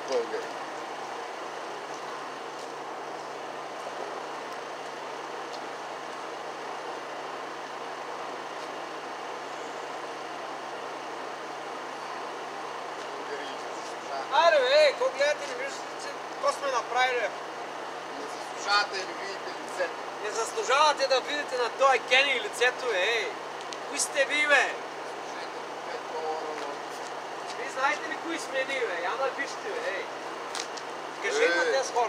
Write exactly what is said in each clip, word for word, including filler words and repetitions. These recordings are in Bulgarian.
българи. Айде бе, какво гледате, не виждате, какво сме направили? Не заслужавате да видите лицето. Не заслужавате да видите на този гений лицето, ей! Кои сте ви, бе? Вие знаете ли кои сме ние, бе? Я напишете, бе, ей! Кажи на тези хора.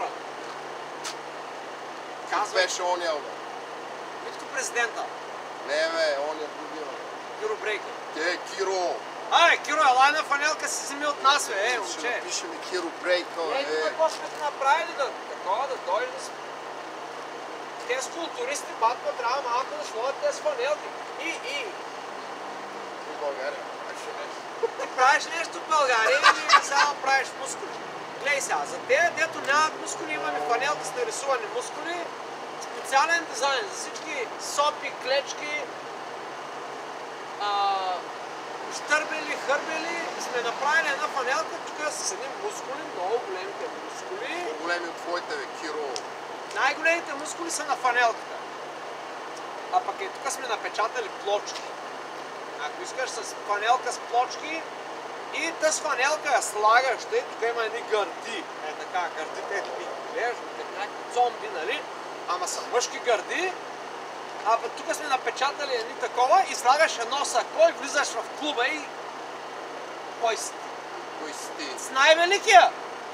Казвай. Беше оня, бе. Витко президента. Не, бе, оня другия. Киро Брейкър. Те, Киро. Ай, Киро, ела една фанелка си вземи от нас, бе, ей, момче. Ще напишем Киро Брейкър, е. Ей, какво сме те направили да такова, да дойде да сме. Тези културисти, батко, трябва малко да сложат тези фанелки. И, и. В България. Правиш нещо. Ти правиш нещо в България или само правиш мускули? Глей сега, за те, дето нямат мускули, имаме фанелки с нарисувани мускули. Специален дизайн за всички сопи, клечки, а, щърбели, хърбели. Сме направили една фанелка, тук с едни мускули, много големите мускули. По-големи от твоите, бе, Киро. Най-големите мускули са на фанелката. А пък и тук сме напечатали плочки. Ако искаш с фанелка с плочки и тази фанелка я слагаш, тъй тук има едни гърди. Е така, гърдите е ми гледаш, някакви зомби, нали? Ама са мъжки гърди. А пък тук сме напечатали едни такова и слагаш едно сако и влизаш в клуба и... Кой си ти? Кой си ти? С най-великия!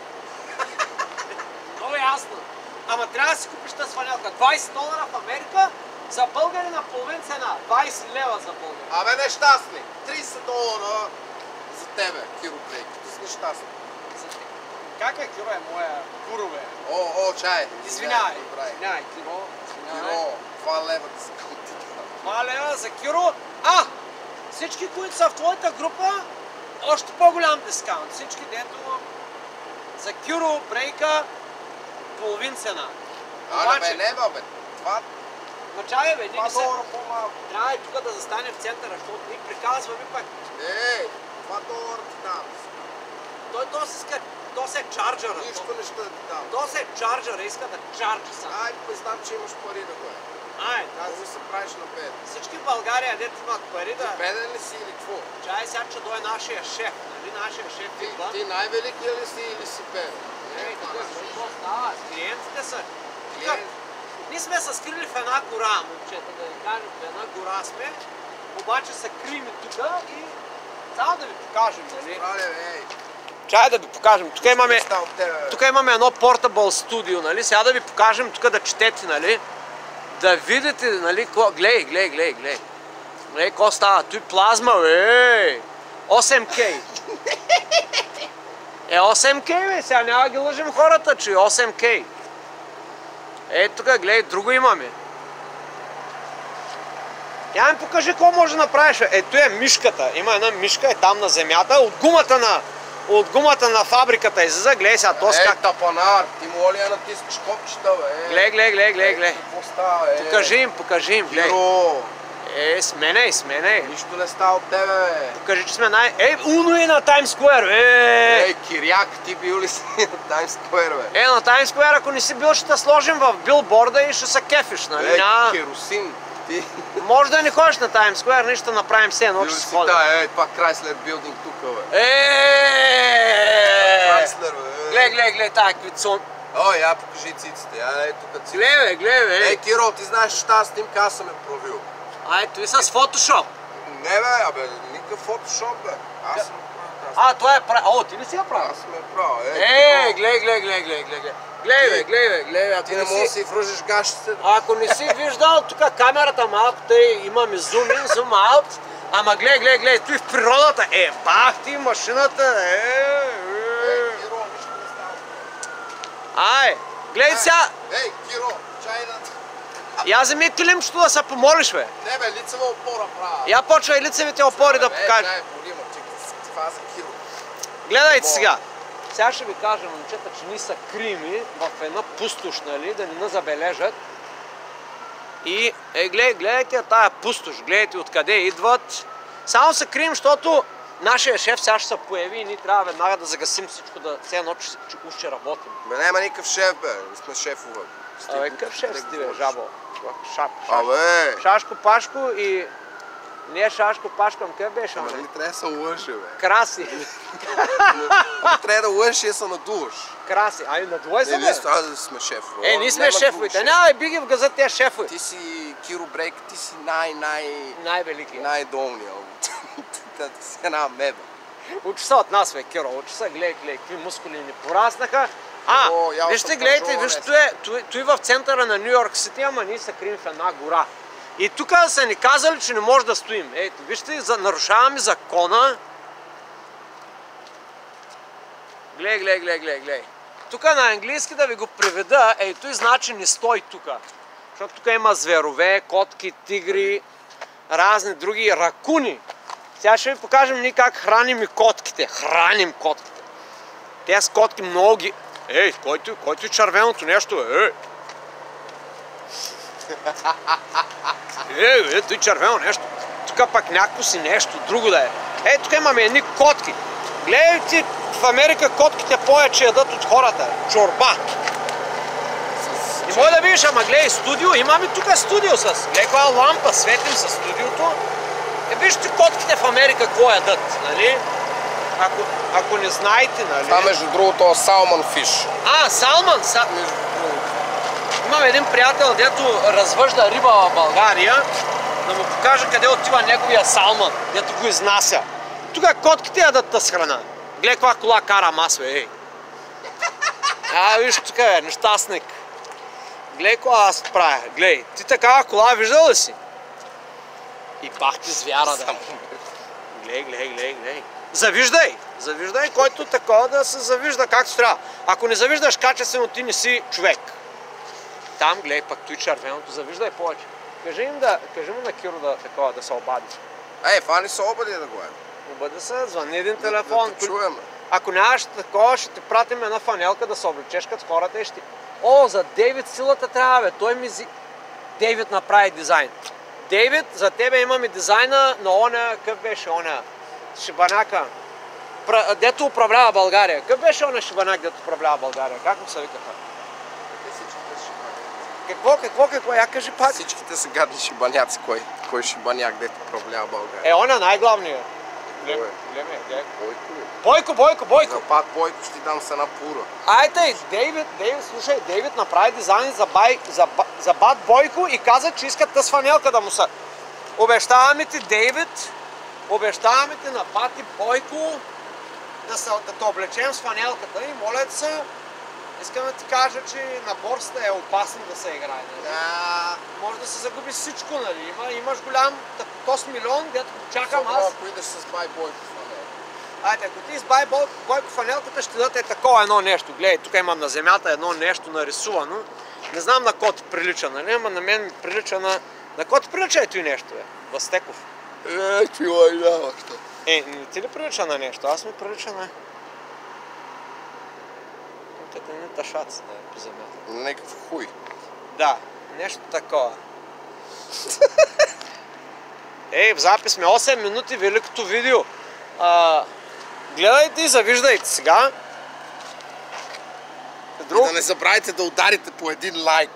Много ясно. Ама трябва да си купиш тази фанелка. двайсет долара в Америка, за българи на половин цена. двайсет лева за българи. Абе, нещастни. трийсет долара за тебе, Киро Брейкър. Ти си нещастни. Как е, Киро, е моя гуру, бе? О, о, чай. Извинявай. Извинявай, Киро. Киро, два лева да се кути. два лева за Киро. А! Всички, които са в твоята група, още по-голям дискаунт. Всички, дето за Киро Брейка половин цена. А, бе, не, бе, това... Мачай, бе, ние не се... два долара по-малко. Трябва и тук да застане в центъра, защото ние приказваме пък. Ей, два долара ти дам. Той то се иска, то се е чарджера. Нищо не ще да ти дам. То се е чарджера, иска да чарджи сам. Ай, признам, че имаш пари да го е. Ай, Аз да се правиш на беден. всички в България, дето имат пари да... Беден ли си или какво? Чай сега, че дойде нашия шеф, нали? Нашия шеф Ти, идва. ти най-великия ли си или си беден? Ей, тук какво става? Клиентите са... Тук, Клиент. ние сме се скрили в една гора, момчета, да ви кажем, в една гора сме. Обаче се крием тук и... Само да ви покажем, нали? Правиле, ей. Чай да ви покажем. Тук имаме... Става от тебе, бе. Тук имаме едно портабъл студио, нали? Сега да ви покажем тук да четете, нали? Да видите, нали? Глей, глей, глей, глей. Глей, какво става? Той плазма, ей! осем кей. Е, осем кей, бе, сега няма ги лъжим хората, че осем кей. Ей, тук, глей, друго имаме. Я ми покажи какво може да направиш. Ето е мишката. Има една мишка, е там на земята, от гумата на... От гумата на фабриката излиза, гледай сега, то Е, как... тапанар, ти моля я натискаш копчета, бе. Гледай, гледай, гледай, гледай, гледай. Какво става, е? Покажи им, покажи им, гледай. Киро, Е, сменей, сменей. нищо не става от тебе, бе. Покажи, че сме най... Ей, Уно е на Таймс Скуер, е! Ей, Киряк, ти бил ли си на Таймс Скуер, бе? Е, на Таймс Скуер, ако не си бил, ще те сложим в билборда и ще се кефиш, нали? Ей, Няма... керосин, ти. Може да не ходиш на Таймс Скуер, ние ще направим все едно, Бил че ли си си ходим. та, е, това Крайслер билдинг тук, бе. Еее! Крайслер, бе. Гледай, гледай, гледай, тая квицон. Ой, я покажи циците, я е тук циците. Гледай, бе, гледай, бе. Ей, Киро, ти знаеш, че тази снимка аз съм я правил. Ай, той с фотошоп. Не, бе, абе, никакъв фотошоп, бе. Аз съм правил. А, това е правил. О, ти ли си я правил? Аз съм я правил, Е, гледай, гледай, гледай, гледай, гледай. Гледай, бе, гледай, бе, гледай, бе. Ти не можеш да си връжеш гащите. Ако не си виждал, тук камерата малко, тъй имаме зум ин, зум аут. Ама гледай, гледай, гледай, той в природата. Е, бах ти машината, е, е. Киро, нищо не става. Ай, гледай сега. Ей, Киро, чай да... Я вземи килимчето да се помолиш, бе. Не, бе, лицева опора правя. Я почвай лицевите опори да покажеш. Е, болима, че това за Киро. Гледайте сега. Сега ще ви кажа, момчета, че ние са крими в една пустош, нали, да не ни забележат. И, е, глед, гледайте тая пустош, гледайте откъде идват. Само се крием, защото нашия шеф сега ще се появи и ние трябва веднага да загасим всичко, да все едно, че, че уж ще работим. Бе, няма никакъв шеф, бе. Не сме шефове. Абе, какъв шеф си ти, бе, жабо? Шап, шап. Абе! Шашко, Пашко и... Не е Шашко, Пашко, къде беше? Ама нали трябва да се лъже, бе? Краси. Ако трябва да лъжеш и да се надуваш. Краси. Ай, надувай се, Не, бе. ние трябва да сме шефове. Е, ние сме шефовете. Няма да биги в газа тези шефове. Ти си Киро Брейк, ти си най-най... Най-велики. най-долния. Ти си една меба. Учи се от нас, бе, Киро. Учи се, гледай, гледай, какви мускули ни пораснаха. А, О, я вижте, съм гледайте, пържола, вижте, не. той, е- той, той в центъра на Ню Йорк Сити, ама ние се крием в една гора. И тук са ни казали, че не може да стоим. Ето, вижте, за, нарушаваме закона. Гледай, гледай, гледай, гледай, гледай. Тук на английски да ви го приведа, ей, той значи не стой тук. Защото тук има зверове, котки, тигри, разни други ракуни. Сега ще ви покажем ние как храним и котките. Храним котките. Те с котки много ги... Ей, който, който е червеното нещо, ей! Ей, ето и червено нещо. Тук пък някакво си нещо, друго да е. Ей, тук имаме едни котки. Гледай ти, в Америка котките повече ядат от хората. Чорба. Не може да видиш, ама гледай, студио. Имаме тук студио с... Гледай, коя лампа, светим със студиото. Е, вижте котките в Америка какво ядат, нали? Ако, ако не знаете, нали? Това между другото е салман фиш. А, салман! Са... Имам един приятел, дето развъжда риба в България, да му покажа къде отива неговия салман, дето го изнася. Тук котките ядат тъс храна. Гледай каква кола карам аз, бе, ей. А, виж тук, бе, нещастник. Гледай какво аз правя. Гледай, ти такава кола виждал ли си? И пах ти звяра, да. Гледай, гледай, гледай, гледай. Завиждай! Завиждай, който такова да се завижда както трябва. Ако не завиждаш качествено, ти не си човек. Там, гледай, пак той червеното, завиждай повече. Кажи им да, кажи му на Киро да, такова, да се обади. Ей, фани се обади да го е. Обади се, звънни един телефон. Да, да чуем. Ако нямаш такова, ще ти пратим една фанелка да се облечеш като хората и ще... О, за Дейвид силата трябва, бе. Той ми зи... Дейвид направи дизайн. Дейвид, за тебе имаме дизайна на оня, къв беше оня? Шибанака. Дето управлява България. Къв беше оня шибанак, дето управлява България? Как му се викаха? Какво, какво, какво? Я кажи пак. Всичките са гадни шибаняци. Кой? Кой шибаняк, дето управлява България? Е, оня най-главният. Кой е? Големия, гледай. Бойко ли? Бойко, Бойко, Бойко! За пак Бойко ще ти дам с една пура. Айде, Дейвид, Дейвид, слушай, Дейвид направи дизайн за, бай, за, за бат Бойко и каза, че искат тъс фанелка да му са. Обещаваме ти, Дейвид, обещаваме ти на бат и Бойко да, са, да те облечем с фанелката и моля ти се, искам да ти кажа, че на борсата е опасно да се играе. Нали? Да. Може да се загуби всичко, нали? Има, имаш голям осем милион, дето чакам аз. Ако идеш с бай Бойко фанелка. Айде, ако ти избай Бойко фанелката, ще дадете такова едно нещо. Гледай, тук има на земята едно нещо нарисувано. Не знам на кого ти прилича, нали? Ама на мен ми прилича на... На кого ти прилича ето и нещо, бе? Възстеков. Е, ти лайдавах. Е, не ти ли прилича на нещо? Аз ми прилича на... Като не ташаци да е по земята. Някакъв хуй. Да, нещо такова. Ей, в запис сме осем минути, великото видео. А, гледайте и завиждайте сега. Друг... И да не забравяйте да ударите по един лайк.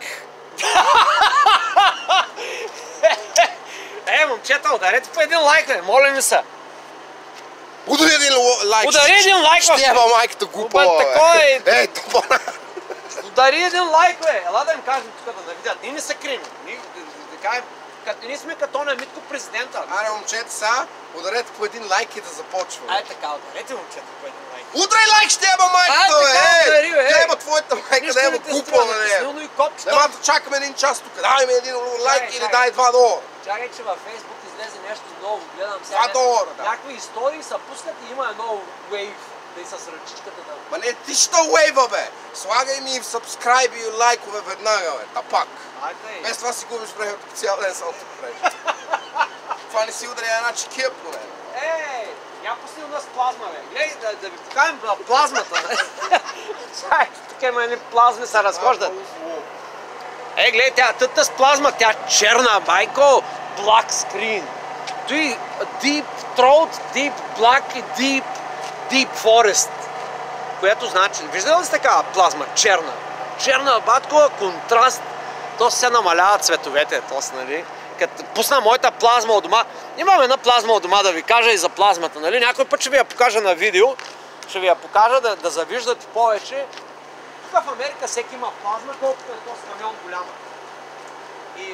Е, момчета, ударете по един лайк, бе, моля ми се. Удари един лайк. Удари един лайк, бе. Ще еба майката глупава, бе. Ей, това... Удари един лайк, бе. Ела да им кажем тук да видят. Ние не се крим. Ние, да кажем, ние сме като на Митко президента. Аре, момчета, сега ударете по един лайк и да започваме. Ай така, ударете момчета по един лайк. Удрай лайк, ще еба майката, бе! Ай, удари, бе! Ще еба твоята майка, да еба глупа, бе! Силно и копчета. Нема да чакаме един час тук. Дай ми един лайк или дай два долара. Чакай, че във Фейсбук излезе нещо ново. Гледам сега. два долара, да. Някакви истории са пускат и има едно wave. Да и с ръчичката да... Ма не, ти ще уейва, бе! Слагай ми сабскрайб и лайкове веднага, бе! Тапак! Айде! Без това си губиш време, тук цял ден само тук правиш. Това не си удари една чекия поне. Ей! Я пусни у нас плазма, бе! Гледай, да, да ви покажем плазмата, Чай, тук има едни плазми се разхождат. Ей, гледай, тя тъта с плазма, тя черна, майко! Black screen! Той deep Throat Deep Black и Deep Deep Forest. Което значи, виждали ли сте такава плазма? Черна. Черна, батко, контраст. То се намалява цветовете, то си, нали? Като пусна моята плазма от дома, имам една плазма от дома да ви кажа и за плазмата, нали? Някой път ще ви я покажа на видео, ще ви я покажа да, да завиждате повече. Тук в Америка всеки има плазма, колкото е то с камион голяма. И...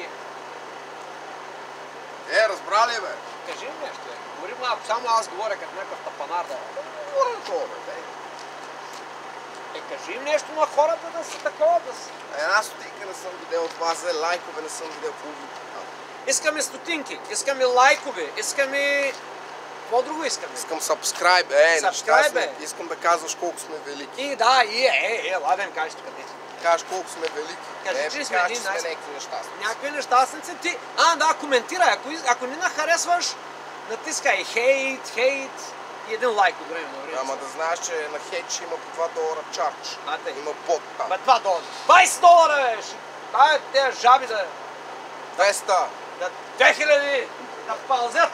Е, разбрали, бе? Кажи ми нещо, е. Говори малко, само аз говоря като някакъв тапанар да... Говоря това, бе. Е, кажи им нещо на хората да са такова, да са... Една стотинка не съм видел от вас, лайкове не съм видел по Искаме стотинки, искаме лайкове, искаме... Какво друго искаме? Искам subscribe, е, Subscribe, неща, е. Искам да казваш колко сме велики. И да, и е, е, е, ладен, кажеш тук къде. Кажеш колко сме велики. Кажи, не, че сме кажеш, един че сме най- някакви нещастници. Някакви нещастници ти... А, да, коментирай, ако, из- ако не нахаресваш, натискай хейт, хейт и един лайк от време на време. Ама да знаеш, че на хейт ще има по два долара чардж. А, те. Има бот там. Бе, два долара. двайсет долара, бе! Ще- Дай тези жаби да... двеста. да две хиляди да пълзят.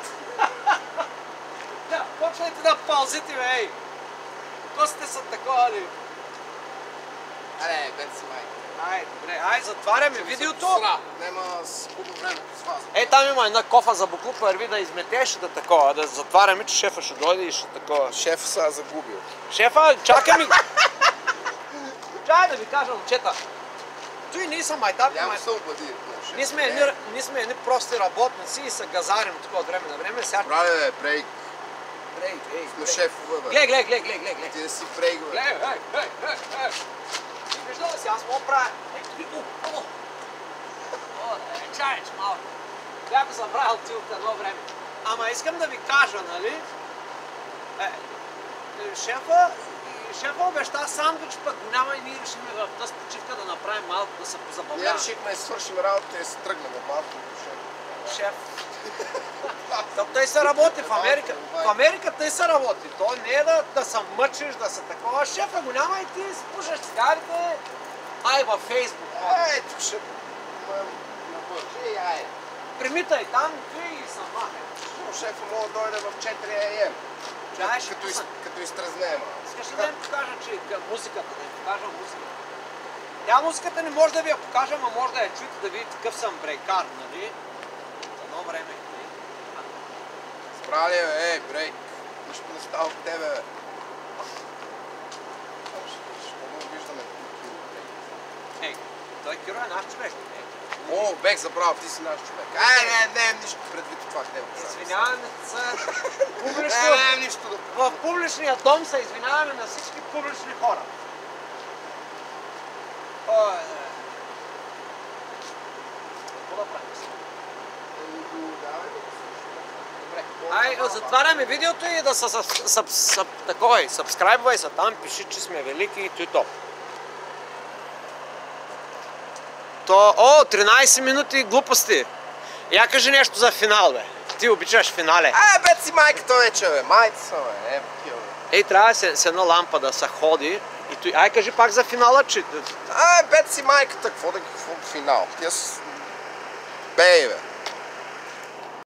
Да, почвайте да пълзите, бе, ей! Костите са такова ли? Аре, бед си майка. Ай, добре, ай, затваряме видеото. Сра, нема с хубаво време с вас. Ей, там има една кофа за буклук, върви да изметеш да такова, да затваряме, че шефа ще дойде и ще такова. Шеф са загубил. Шефа, чакай ми! Чай да ви кажа, момчета. Той ние са майтапи, Няма май... се обади. Ние сме едни, ние сме едни прости работници и се газарим тук от време на време. Сега... Брале, бе, брейк. Ей, ей, Но ей. шефове, бе. Гледай, гледай, гледай, гледай, гледай. Ти да си брейк, бе. Гледай, ей, ей, ей, ей. Ти виждал ли си, аз мога правя... Ей, ти, о, о. О, е, чаеш малко. Бях го забравил ти от едно време. Ама искам да ви кажа, нали? Е, е, шефа, и шефа обеща сандвич, пък го няма и ние решим в тази почивка да направим малко, да се Ние позабавляваме. решихме да свършим работа и да се тръгнем малко. Шеф. То тъй се работи в Америка. В Америка тъй се работи. То не е да, да се мъчиш, да се такова. Шефа го няма и ти спушаш цигарите. Ай във Фейсбук. Ей, тук ще... Набърши, ай. Примитай там, ти и съм махай. Шефа мога да дойде в четири а ем. Чаеш, Като, из, като изтръзнем. искаш ли да им покажа, че музиката, да им покажа музиката? Тя музиката не може да ви я покажа, ама може да я чуете, да видите какъв съм брейкар, нали? Едно време. Справи, бе, ей, брейк. Нищо не става от тебе, бе. Ще го виждаме тук, брейк. Ей, той Киро е наш човек. Ей. О, бех забрал, ти си наш човек. Ай, не, не, нищо предвид това, къде го Извиняваме се. Публично, Не, не, нищо да... в публичния дом се извиняваме на всички публични хора. Ой, е. Какво да правим сега? Ай, затваряме видеото и да се такова, сабскрайбвай се там, пиши, че сме велики и то и то. То, о, тринайсет минути глупости. Я кажи нещо за финал, бе. Ти обичаш финале. Ай, бе си майката вече, бе. Майца са, бе. Е, бе, Ей, трябва с, с една лампа да се ходи. И той... Ай, кажи пак за финала, че... Ай, бе си майката, какво да какво финал? Тя с... Бей, бе.